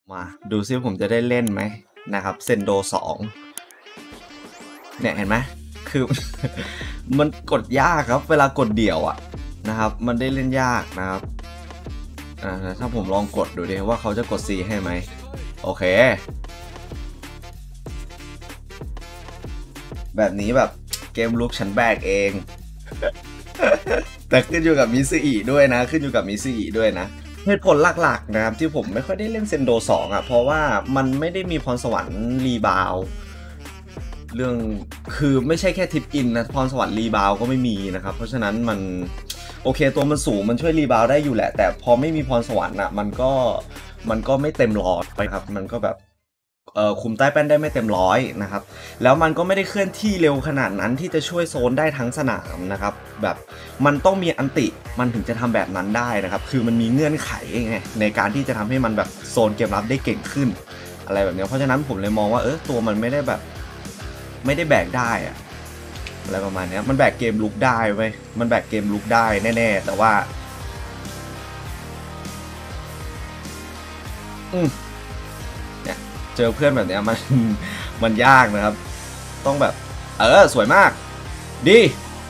มาดูซิผมจะได้เล่นไหมนะครับเซนโด2เนี่ยเห็นไหมคือ มันกดยากครับเวลากดเดี่ยวอะนะครับมันได้เล่นยากนะครับถ้าผมลองกดดูดิว่าเขาจะกด C ให้ไหมโอเคแบบนี้แบบเกมลุกฉันแบกเอง แต่ขึ้นอยู่กับมิซึอิด้วยนะขึ้นอยู่กับมิซึอิด้วยนะเหตุผลหลักๆนะครับที่ผมไม่ค่อยได้เล่นเซนโด2อ่ะเพราะว่ามันไม่ได้มีพรสวรรค์รีบาวเรื่องคือไม่ใช่แค่ทิปอินนะพรสวรรค์รีบาวก็ไม่มีนะครับเพราะฉะนั้นมันโอเคตัวมันสูงมันช่วยรีบาวได้อยู่แหละแต่พอไม่มีพรสวรรค์อ่ะมันก็ไม่เต็มร้อยไปครับมันก็แบบคุมใต้แป้นได้ไม่เต็มร้อยนะครับแล้วมันก็ไม่ได้เคลื่อนที่เร็วขนาดนั้นที่จะช่วยโซนได้ทั้งสนามนะครับแบบมันต้องมีอันติมันถึงจะทำแบบนั้นได้นะครับคือมันมีเงื่อนไขไงในการที่จะทำให้มันแบบโซนเกมรับได้เก่งขึ้นอะไรแบบนี้เพราะฉะนั้นผมเลยมองว่าตัวมันไม่ได้แบบไม่ได้แบกได้อะอะไรประมาณนี้มันแบกเกมลุกได้เว้ยมันแบกเกมลุกได้แน่ๆแต่ว่าเนี่ยเจอเพื่อนแบบนี้มันยากนะครับต้องแบบสวยมากดี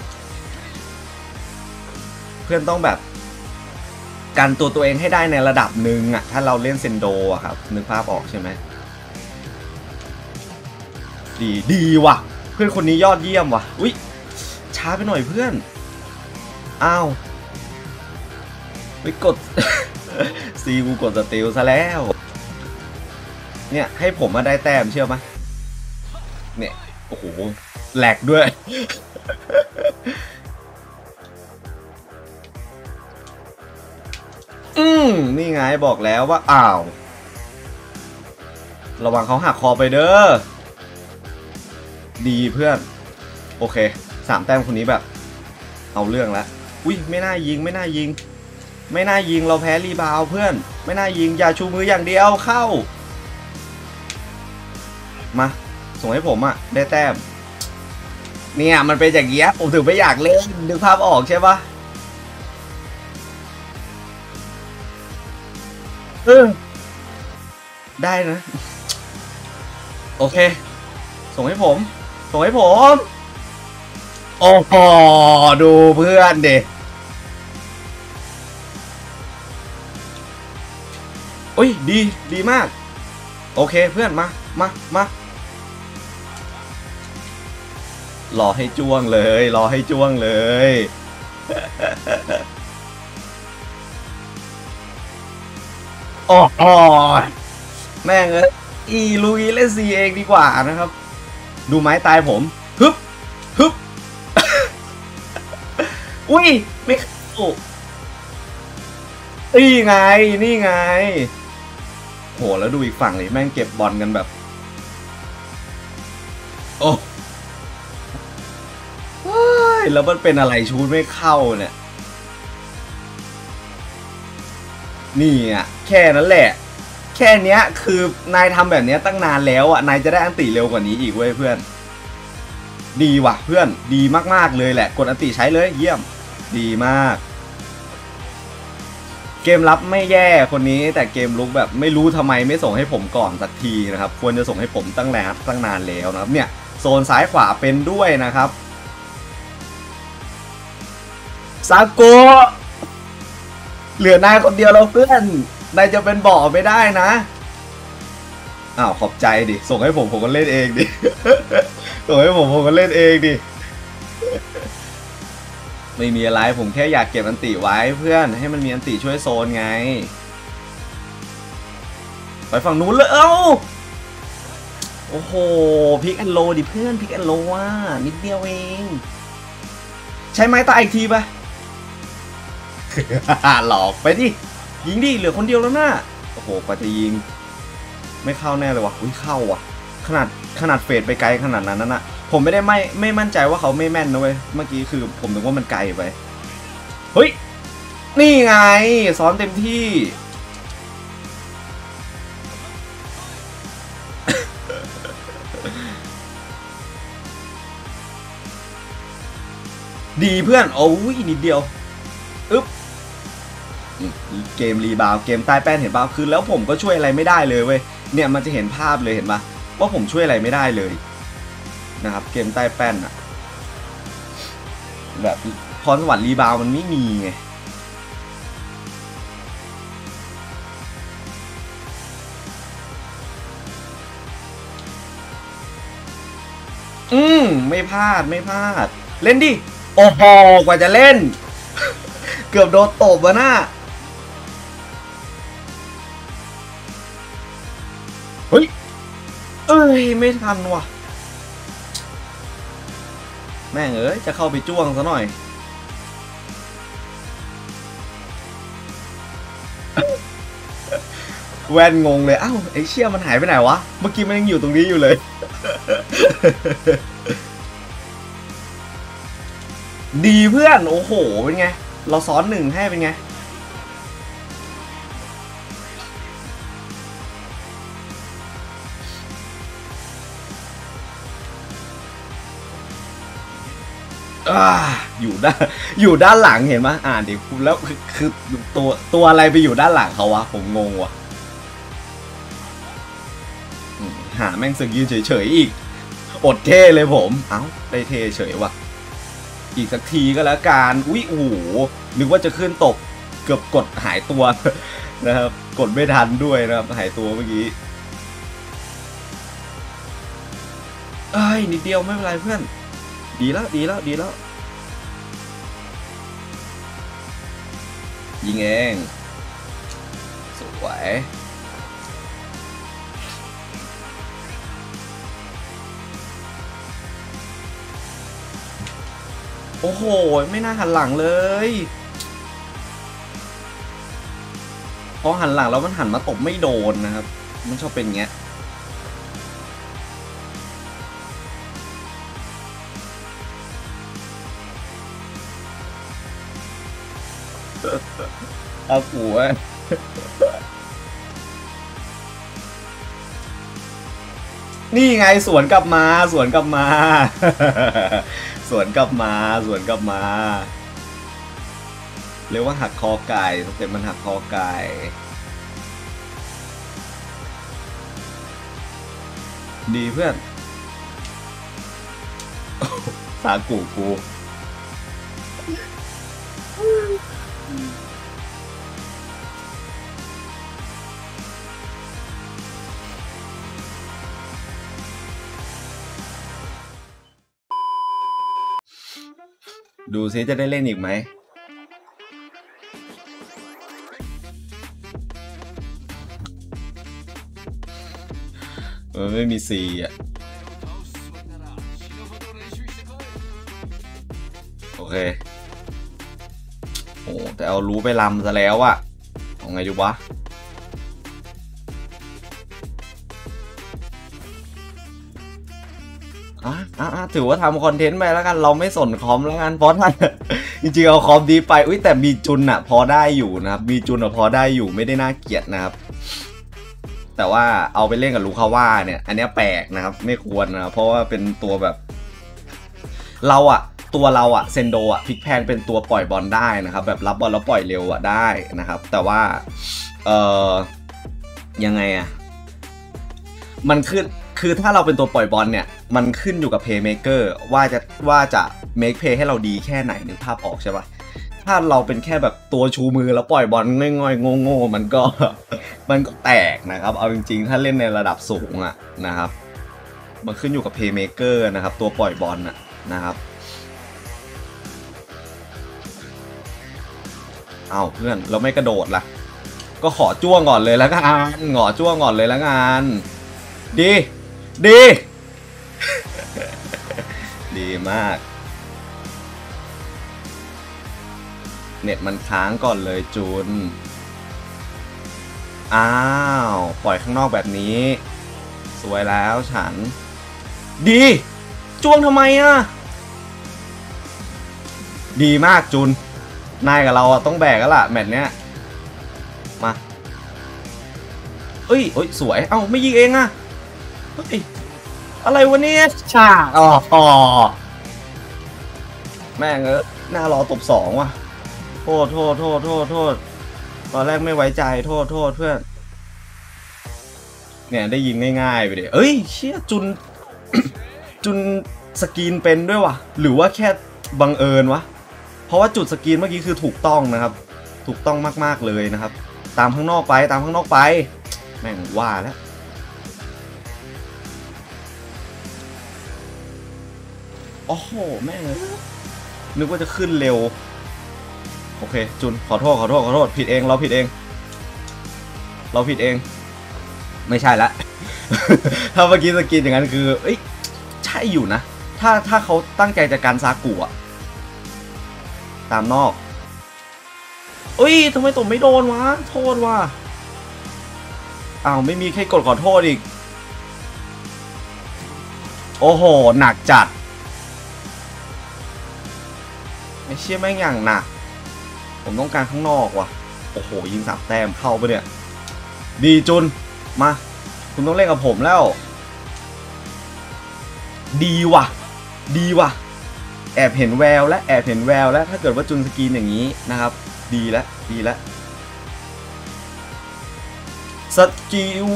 เพื่อนต้องแบบกันตัวเองให้ได้ในระดับหนึ่งอ่ะถ้าเราเล่นเซนโดอะครับนึกภาพออกใช่ไหมดีว่ะเพื่อนคนนี้ยอดเยี่ยมว่ะอุ๊ยช้าไปหน่อยเพื่อนอ้าวไปกด ซีกูกดสติลซะแล้วเนี่ยให้ผมมาได้แต้มเชื่อไหมเนี่ยโอ้โหแหลกด้วย นี่ไงบอกแล้วว่าอ้าวระวังเขาหักคอไปเด้อดีเพื่อนโอเค3 แต้มคนนี้แบบเอาเรื่องแล้วอุ้ยไม่น่ายิงไม่น่ายิงไม่น่ายิงเราแพ้รีบาวเพื่อนไม่น่ายิงอย่าชูมืออย่างเดียวเข้ามาส่งให้ผมอะได้แต้มเนี่ยมันเป็นอย่างเงี้ยผมถึงไม่อยากเล่นนึกภาพออกใช่ปะได้นะโอเคส่งให้ผมส่งให้ผมโอ้โหดูเพื่อนเด็กโอ้ยดีมากโอเคเพื่อนมารอให้จ้วงเลยรอให้จ้วงเลยโอ้โหแม่งลุยเล่นซีเองดีกว่านะครับดูไม้ตายผมฮึบอุ้ยไม่เข้านี่ไงโหแล้วดูอีกฝั่งเลยแม่งเก็บบอลกันแบบโอ้แล้วมันเป็นอะไรชูดไม่เข้าเนี่ยนี่อ่ะแค่นั้นแหละแค่เนี้ยคือนายทำแบบเนี้ยตั้งนานแล้วอ่ะนายจะได้อันติเร็วกว่านี้อีกเว้ยเพื่อนดีว่ะเพื่อนดีมากๆเลยแหละกดอันติใช้เลยเยี่ยมดีมากเกมรับไม่แย่คนนี้แต่เกมลุกแบบไม่รู้ทำไมไม่ส่งให้ผมก่อนสักทีนะครับควรจะส่งให้ผมตั้งนานแล้วนะครับเนี่ยโซนซ้ายขวาเป็นด้วยนะครับซาโกะเหลือนายคนเดียวแล้วเพื่อนนายจะเป็นบ่อไม่ได้นะอ้าวขอบใจดิส่งให้ผมก็เล่นเองดิ ส่งให้ผมก็เล่นเองดิไม่มีอะไรผมแค่อยากเก็บอันติไว้เพื่อนให้มันมีอันติช่วยโซนไงไปฝั่งนู้นเลยโอ้โหพิกแอนโลดิเพื่อนพิกแอนโลว่ะนิดเดียวเองใช้ไม้ตายอีกทีปะ หลอกไปดิยิงดิเหลือคนเดียวแล้วนะโอ้โหกว่าจะยิงไม่เข้าแน่เลยวะอุ้ยเข้าว่ะขนาดเฟดไปไกลขนาดนั้นน่ะผมไม่ได้ไม่มั่นใจว่าเขาไม่แม่นนะเว้ยเมื่อกี้คือผมนึกว่ามันไกลไปเฮ้ยนี่ไงซ้อนเต็มที่ ดีเพื่อนโอ้ยนิดเดียวอึ๊บเกมรีบาวเกมใต้แป้นเห็นป่ะคือแล้วผมก็ช่วยอะไรไม่ได้เลยเว้ยเนี่ยมันจะเห็นภาพเลยเห็นป่ะว่าผมช่วยอะไรไม่ได้เลยนะครับเกมใต้แป้นอะแบบพรสวรรค์รีบาวมันไม่มีไงไม่พลาดไม่พลาดเล่นดิโอ้โหกว่าจะเล่น เกือบโดนตบวะน่าเฮ้ยเอ้ยไม่ทันว่ะแม่งเอ้ยจะเข้าไปจ้วงซะหน่อยแว่นงงเลยอ้าวไอ้เชี่ยมันหายไปไหนวะเมื่อกี้มันยังอยู่ตรงนี้อยู่เลยดีเพื่อนโอ้โหเป็นไงเราซ้อนหนึ่งให้เป็นไงอยู่ด้านหลังเห็นไหมอ่านดิแล้วคือตัวอะไรไปอยู่ด้านหลังเขาวะผมงงว่ะหาแม่งสึกยืนเฉยๆอีกอดเท่เลยผมเอ้าได้เท่เฉยว่ะอีกสักทีก็แล้วกันอุ้ยโอ้โหนึกว่าจะขึ้นตกเกือบกดหายตัวนะครับกดไม่ทันด้วยนะครับหายตัวเมื่อกี้เอ้ยนิดเดียวไม่เป็นไรเพื่อนดีแล้วดีแล้วดีแล้วยิงเองสวยโอ้โหไม่น่าหันหลังเลยพอหันหลังแล้วมันหันมาตบไม่โดนนะครับมันชอบเป็นเงี้ยเอาหัวนี่ไงสวนกลับมาสวนกลับมาสวนกลับมาสวนกลับมาเรียกว่าหักคอไก่สเต็ปมันหักคอไก่ดีเพื่อนสากูดูซิจะได้เล่นอีกไหมไม่มีซีอ่ะโอเคโอ้แต่เอารู้ไปลำซะแล้วอะเอาไงดีวะถือว่าทำคอนเทนต์ไปแล้วกันเราไม่สนคอมแล้วกันเพราะท่านจริงๆเอาคอมดีไปอุ้ยแต่มีจุนอะพอได้อยู่นะครับมีจุนอะพอได้อยู่ไม่ได้น่าเกลียดนะครับแต่ว่าเอาไปเล่นกับลูคาว่าเนี่ยอันนี้แปลกนะครับไม่ควรนะเพราะว่าเป็นตัวแบบเราอะตัวเราอะเซนโดอะพลิกแพงเป็นตัวปล่อยบอลได้นะครับแบบรับบอลแล้วปล่อยเร็วอะได้นะครับแต่ว่ายังไงอะมันคือถ้าเราเป็นตัวปล่อยบอลเนี่ยมันขึ้นอยู่กับเพย์เมเกอร์ว่าจะเมคเพย์ให้เราดีแค่ไหนนึกภาพออกใช่ปะถ้าเราเป็นแค่แบบตัวชูมือแล้วปล่อยบอลง่อยๆโง่ๆมันก็แตกนะครับเอาจริงๆถ้าเล่นในระดับสูงอะนะครับมันขึ้นอยู่กับเพย์เมเกอร์นะครับตัวปล่อยบอลนะครับเอาเพื่อนเราไม่กระโดดล่ะก็ขอจ้วงก่อนเลยแล้วกันขอจ้วงก่อนเลยแล้วกันดีดีมากเน็ตมันค้างก่อนเลยจูนอ้าวปล่อยข้างนอกแบบนี้สวยแล้วฉันดีจ้วงทำไมอ่ะดีมากจูนนายกับเราต้องแบกแล้วล่ะแมตช์เนี้ยมาเอ้ยสวยเอ้าไม่ยิงเองอ่ะเฮ้ยอะไรวะเนี่ยฉากอ๋อแม่งหน้ารอตบ2ว่ะโทษตอนแรกไม่ไว้ใจโทษเพื่อนเนี่ยได้ยิงง่ายๆไปดิเอ้ยเชี่ยจุน จุนสกรีนเป็นด้วยวะหรือว่าแค่บังเอิญวะเพราะว่าจุดสกรีนเมื่อกี้คือถูกต้องนะครับถูกต้องมากๆเลยนะครับตามข้างนอกไปตามข้างนอกไปแม่งว่าแล้วโอ้โหแม่งนึกว่าจะขึ้นเร็วโอเคจุนขอโทษผิดเองเราผิดเองไม่ใช่ละ ถ้าเมื่อกี้สกินอย่างนั้นคือเอ้ยใช่อยู่นะถ้าเขาตั้งใจจะการซากุอะตามนอกเอ้ยทำไมตบไม่โดนวะโทษว่ะอ้าวไม่มีใครกดขอโทษอีกโอ้โหหนักจัดไม่เชี่ยแม่งอย่างหนักผมต้องการข้างนอกว่ะโอ้โหยิง3 แต้มเข้าไปเนี่ยดีจุนมาคุณต้องเล่นกับผมแล้วดีว่ะแอบเห็นแววแล้วถ้าเกิดว่าจุนสกรีนอย่างนี้นะครับดีแล้วสกิล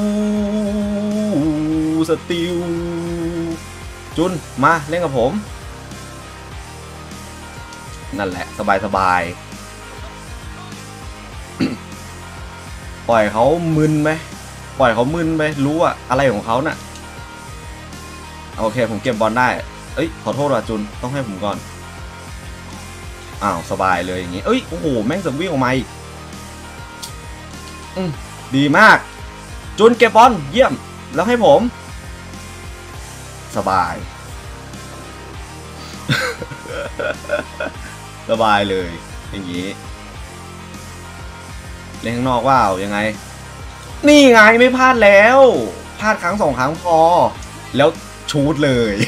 สติลจุนมาเล่นกับผมนั่นแหละสบายปล่อยเขามึนไหมรู้อะอะไรของเขาน่ะโอเคผมเก็บบอลได้เอ้ยขอโทษว่ะจุนต้องให้ผมก่อนอ้าวสบายเลยอย่างงี้เอ้ยโอ้โหแม่งจะวิ่งออกมาอีกดีมากจุนเก็บบอลเยี่ยมแล้วให้ผมสบาย สบายเลยอย่างงี้เล่นข้างนอกว่ายังไงนี่ไงไม่พลาดแล้วพลาดครั้ง2 ครั้งพอแล้วชูดเลย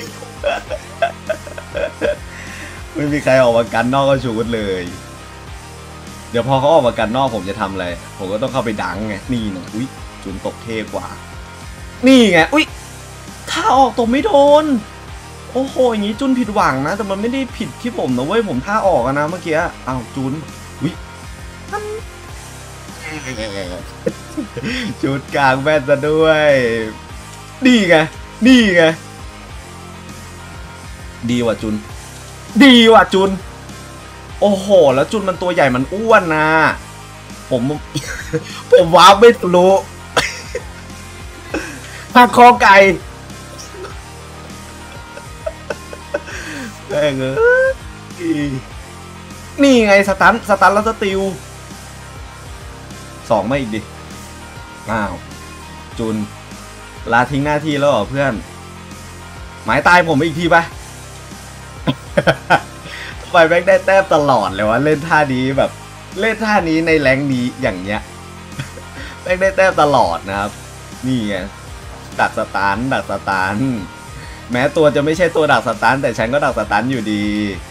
ไม่มีใครออกมากันนอกก็ชูดเลยเดี๋ยวพอเขาออกมากันนอกผมจะทำอะไรผมก็ต้องเข้าไปดังไงนี่นะอุ้ยจุนตกเทกว่านี่ไงอุ้ยถ้าออกตกไม่โดนโอ้โหอย่างนี้จุนผิดหวังนะแต่มันไม่ได้ผิดที่ผมนะเว้ยผมท่าออกนะเมื่อกี้อ้าวจุนอุ้ยชุดกลางแม่นซะด้วยนี่ไงดีว่ะจุนโอ้โหแล้วจุนมันตัวใหญ่มันอ้วนนะผมว้าวไม่รู้ถ้าคอไก่แม่งนี่ไงสตันแล้วสติล2มาอีกดิอ้าวจุนลาทิ้งหน้าที่แล้วเหรอเพื่อนหมายตายผมอีกทีไป ทำไมแม่งได้แต้มตลอดเลยวะเล่นท่านี้แบบเล่นท่านี้ในแรงนี้อย่างเงี้ย แม่งได้แต้มตลอดนะครับนี่ไงดักสตันแม้ตัวจะไม่ใช่ตัวดักสตันแต่ฉันก็ดักสตันอยู่ดี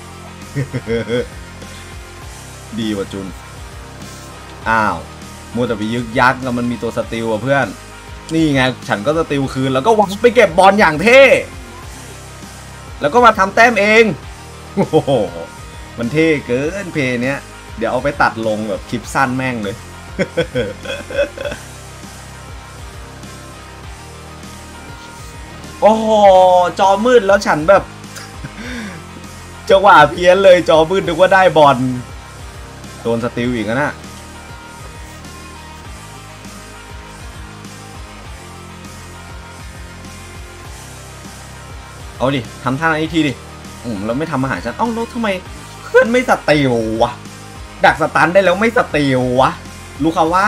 ดีว่ะจุนอ้าวมัวแต่ไปยึกยักแล้วมันมีตัวสติลอ่ะเพื่อนนี่ไงฉันก็สติลคืนแล้วก็วังไปเก็บบอลอย่างเท่แล้วก็มาทำแต้มเองโอ้โหมันเท่เกินเพย์เนี้ยเดี๋ยวเอาไปตัดลงแบบคลิปสั้นแม่งเลย โอ้โหจอมืดแล้วฉันแบบจังหวะเพี้ยนเลยจอมืดนึกว่าได้บอลโดนสติลอีกนะเอาดิทำท่านี้ทีดิเราไม่ทำอาหารฉันเอ้าแล้วทำไมเพื่อนไม่สติลวะดักสตันได้แล้วไม่สติลวะรู้ค่ะว่า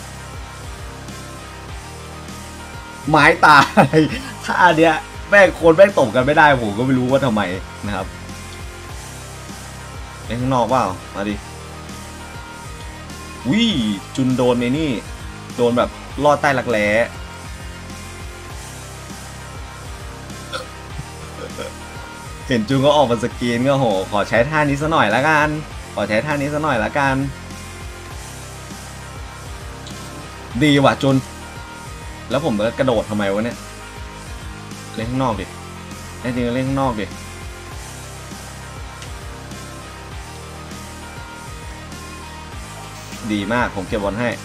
ไม้ตายท่าเนี้ยแม่งคนแม่งตบกันไม่ได้ผมก็ไม่รู้ว่าทำไมนะครับเล่นข้างนอกเปล่ามาดิวิจุนโดนในนี่โดนแบบลอดใต้รักแร้เห็นจุนก็ออกมาสกรีนก็โหขอใช้ท่านี้ซะหน่อยละกันดีว่ะจุนแล้วผมจะกระโดดทำไมวะเนี่ยเล่นข้างนอกดิแน่จริงเล่นข้างนอกดิดีมากผมเก็บบอลให้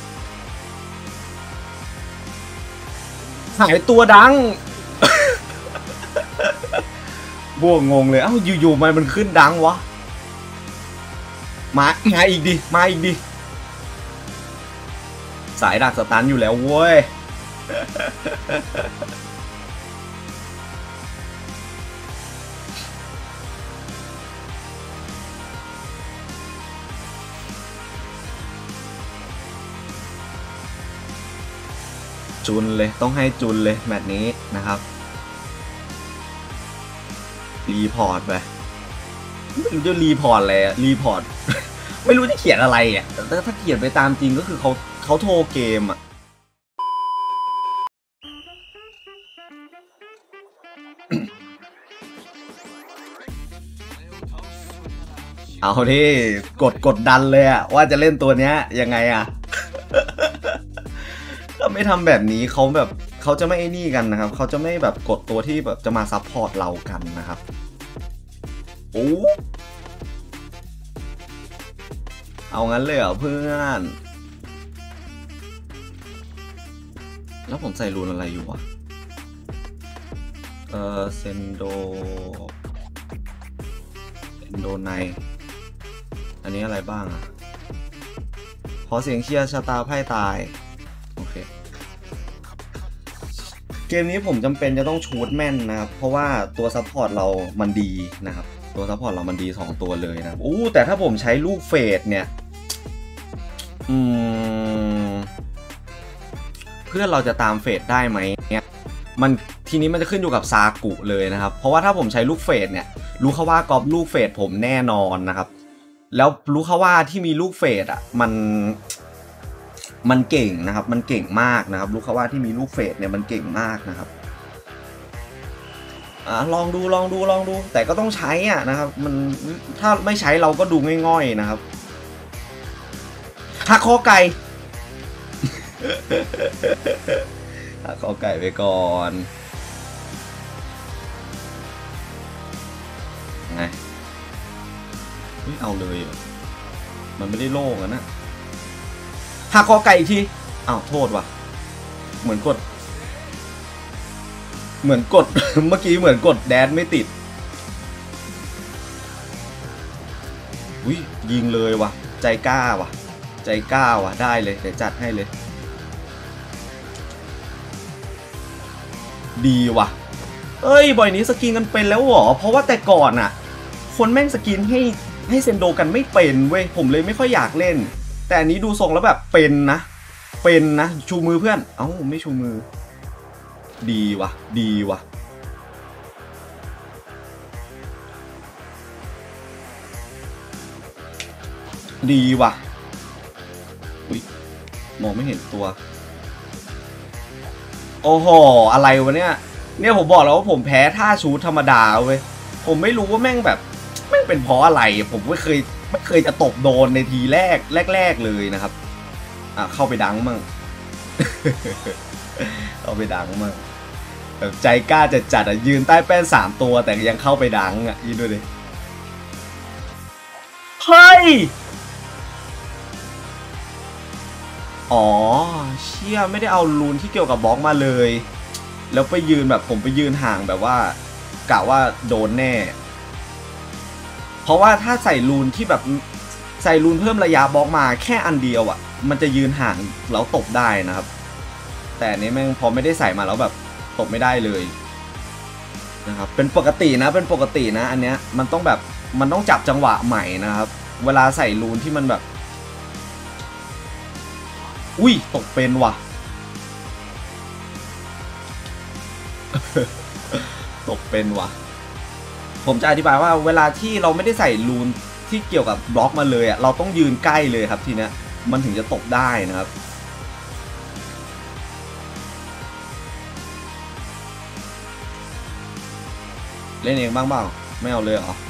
หายตัวดัง บวกงงเลยเอ้าอยู่ๆมันขึ้นดังวะมาอีกดิมาอีกดิสายดักสตันอยู่แล้วเว้ยจุนเลยต้องให้จุนเลยแมตช์นี้นะครับรีพอร์ตไปไม่รู้จะรีพอร์ตอะไรอะรีพอร์ต ไม่รู้จะเขียนอะไรอ่ะแต่ถ้าเขียนไปตามจริงก็คือเขาโทรเกมอ่ะเอาที่กดดันเลยอะว่าจะเล่นตัวเนี้ยยังไงอะ ก็ไม่ทำแบบนี้เขาแบบเขาจะไม่ไอ้นี่กันนะครับเขาจะไม่แบบกดตัวที่แบบจะมาซัพพอร์ตเรากันนะครับโอ้เอางั้นเลยเหรอเพื่อนแล้วผมใส่รูนอะไรอยู่วะเซนโดไนอันนี้อะไรบ้างอะขอเสียงเชียร์ชะตาไพ่ตายโอเคเกมนี้ผมจำเป็นจะต้องชูดแม่นนะครับเพราะว่าตัวซัพพอร์ตเรามันดีนะครับตัวซัพพอร์ตเรามันดี2ตัวเลยนะแต่ถ้าผมใช้ลูกเฟดเนี่ยเพื่อนเราจะตามเฟดได้ไหมเนี่ยทีนี้มันจะขึ้นอยู่กับซากุเลยนะครับเพราะว่าถ้าผมใช้ลูกเฟดเนี่ยรู้เขาว่ากอบลูกเฟดผมแน่นอนนะครับแล้วรู้เขาว่าที่มีลูกเฟดอ่ะมันเก่งนะครับมันเก่งมากนะครับรู้เขาว่าที่มีลูกเฟดเนี่ยมันเก่งมากนะครับลองดูแต่ก็ต้องใช้อ่ะนะครับมันถ้าไม่ใช้เราก็ดูง่อยๆนะครับหักคอไก่ หักคอไก่ไปก่อนไงเอาเลยมันไม่ได้โล่งนะหักคอไก่อีกทีอ้าวโทษว่ะเหมือนกด เมื่อกี้เหมือนกดแดนไม่ติดยิงเลยว่ะใจกล้าว่ะได้เลยเดี๋ยวจัดให้เลยดีว่ะบ่อยนี้สกินกันเป็นแล้วเหรอเพราะว่าแต่ก่อนอ่ะคนแม่งสกินให้เซนโดกันไม่เป็นเว้ยผมเลยไม่ค่อยอยากเล่นแต่อันนี้ดูทรงแล้วแบบเป็นนะชูมือเพื่อนเอ้าไม่ชูมือดีว่ะดีว่ะมองไม่เห็นตัวโอ้โหอะไรวะเนี่ยผมบอกแล้วว่าผมแพ้ท่าชูธรรมดาเว้ยผมไม่รู้ว่าแม่งเป็นเพราะอะไรผมไม่เคยจะตบโดนในทีแรกเลยนะครับเข้าไปดังมั่ง เอาไปดังมั่งแบบใจกล้าจะจัดยืนใต้แป้น3ตัวแต่ยังเข้าไปดังยืนดูดิเฮ้ยอ๋อเชี่ยไม่ได้เอารูนที่เกี่ยวกับบล็อกมาเลยแล้วไปยืนแบบผมไปยืนห่างแบบว่ากะว่าโดนแน่เพราะว่าถ้าใส่รูนที่แบบใส่รูนเพิ่มระยะบล็อกมาแค่อันเดียวมันจะยืนห่างแล้วตบได้นะครับแต่อันนี้แม่งพอไม่ได้ใส่มาแล้วแบบตบไม่ได้เลยนะครับเป็นปกตินะอันเนี้ยมันต้องจับจังหวะใหม่นะครับเวลาใส่รูนที่มันแบบตกเป็นว่ะ ตกเป็นว่ะผมจะอธิบายว่าเวลาที่เราไม่ได้ใส่รูนที่เกี่ยวกับบล็อกมาเลยเราต้องยืนใกล้เลยครับทีเนี้ยมันถึงจะตกได้นะครับเล่นเองบ้างเปล่าไม่เอาเลยเหรอ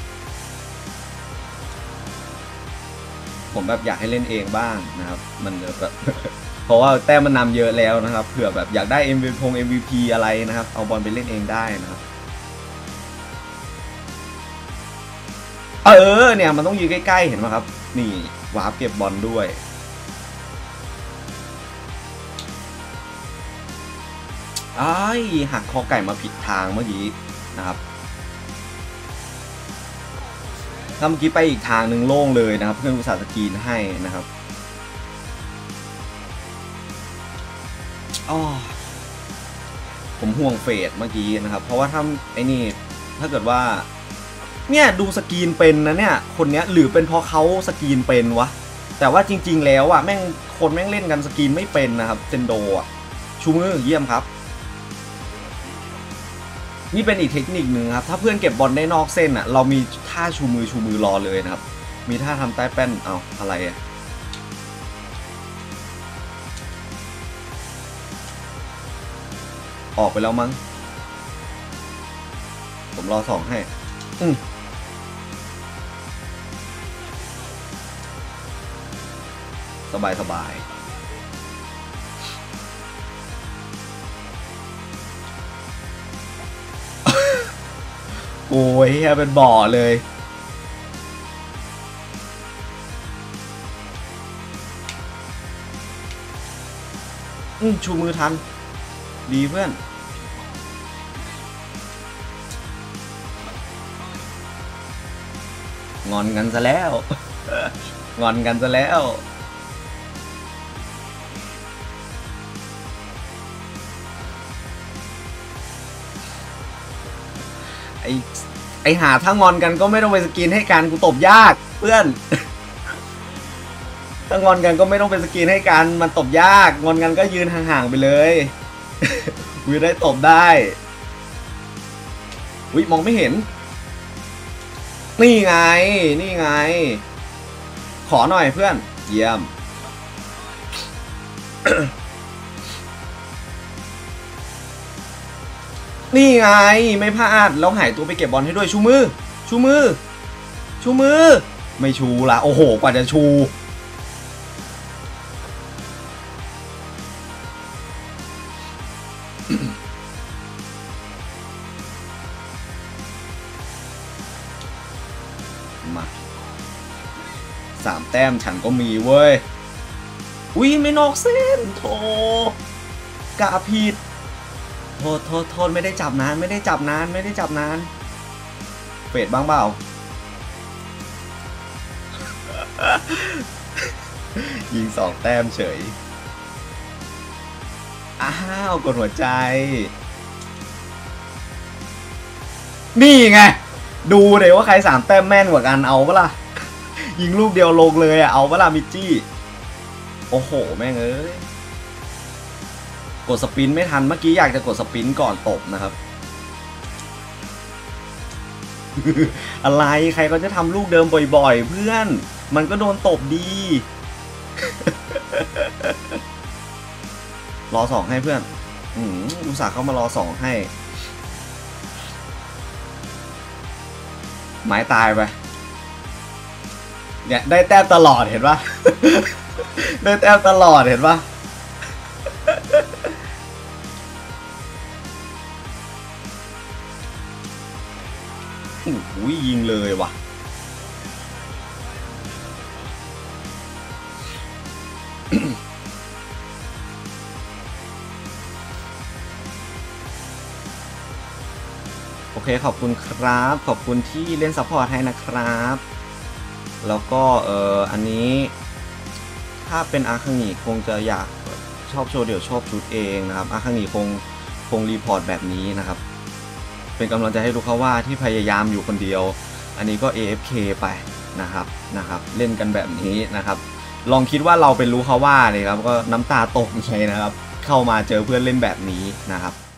ผมแบบอยากให้เล่นเองบ้างนะครับมันแบบ เพราะว่าแต้มมันนำเยอะแล้วนะครับเผื่อแบบอยากได้ MVP อะไรนะครับเอาบอลไปเล่นเองได้นะครับเนี่ยมันต้องยืนใกล้ๆเห็นไหมครับนี่วาร์ปเก็บบอลด้วยอ้ายหักคอไก่มาผิดทางเมื่อกี้นะครับถ้าเมื่อกี้ไปอีกทางหนึ่งโล่งเลยนะครับเพื่อนอุตส่าห์สกรีนให้นะครับอ๋อผมห่วงเฟดเมื่อกี้นะครับเพราะว่าถ้าไอ้นี่ถ้าเกิดว่าเนี่ยดูสกรีนเป็นนะเนี่ยคนเนี้ยหรือเป็นเพราะเขาสกรีนเป็นวะแต่ว่าจริงๆแล้วอ่ะแม่งคนแม่งเล่นกันสกรีนไม่เป็นนะครับเซนโดอ่ะชูมือเยี่ยมครับนี่เป็นอีกเทคนิคหนึ่งครับถ้าเพื่อนเก็บบอลได้นอกเส้นอ่ะเรามีท่าชูมือรอเลยนะครับมีท่าทำใต้แป้นเอาอะไรอ่ะออกไปแล้วมั้งผมรอ2ให้สบายโอ้ยเป็นบ่อเลยชูมือทันดีเพื่อนงอนกันซะแล้วงอนกันซะแล้วไอหาถ้างอนกันก็ไม่ต้องไปสกินให้กันกูตบยากเพื่อนถ้างอนกันก็ไม่ต้องไปสกินให้กันมันตบยากงอนกันก็ยืนห่างๆไปเลยวิได้ตบได้วิมองไม่เห็นนี่ไงนี่ไงขอหน่อยเพื่อนเยี่ยมนี่ไงไม่พลาดแล้วหายตัวไปเก็บบอลให้ด้วยชูมือไม่ชูละโอ้โหกว่าจะชูมา3 แต้มฉันก็มีเว้ยอุ้ยไม่นอกเส้นโถกะผิดโทษไม่ได้จับนานเฟดบ้างเปล่ายิง2 แต้มเฉยอ้าวกดหัวใจนี่ไงดูเลยว่าใคร3 แต้มแม่นกว่ากันเอาปะล่ะยิงลูกเดียวลงเลยอะเอาปะล่ะมิจจี้โอ้โหแม่งเอ้ยกดสปินไม่ทันเมื่อกี้อยากจะกดสปินก่อนตบนะครับอะไรใครก็จะทำลูกเดิมบ่อยๆเพื่อนมันก็โดนตบดีรอ2ให้เพื่อนอุตส่าห์เข้ามารอ2ให้ไม้ตายไปเนี่ยได้แต้มตลอดเห็นปะได้แต้มตลอดเห็นปะอุ้ยยิงเลยว่ะโอเคขอบคุณครับขอบคุณที่เล่นซัพพอร์ตให้นะครับแล้วก็อันนี้ถ้าเป็นอาคังิคงจะอยากชอบโชว์เดี่ยวชอบชุดเองนะครับอาคังิคงรีพอร์ตแบบนี้นะครับเป็นกำลังใจให้ลูกเขาว่าที่พยายามอยู่คนเดียวอันนี้ก็ AFK ไปนะครับเล่นกันแบบนี้นะครับลองคิดว่าเราเป็นลูกเขาว่าเลยครับก็น้ำตาตกใจนะครับเข้ามาเจอเพื่อนเล่นแบบนี้นะครับ